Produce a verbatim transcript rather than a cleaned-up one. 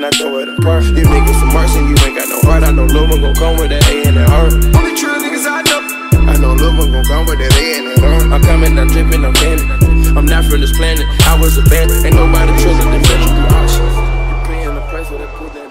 I throw it apart. You niggas some marks and you ain't got no heart. I know Lil' one gon' come with that A and that R. Only true niggas I know. I know Lil' one gon' come with that A and that R. I'm coming, I'm drippin', I'm candy. I'm not from this planet, I was a band. Ain't nobody truer than Metro. You paying the price for that pull down.